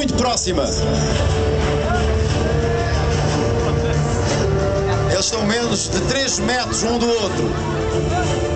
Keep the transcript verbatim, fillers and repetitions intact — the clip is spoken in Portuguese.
muito próxima. Eles estão menos de três metros um do outro.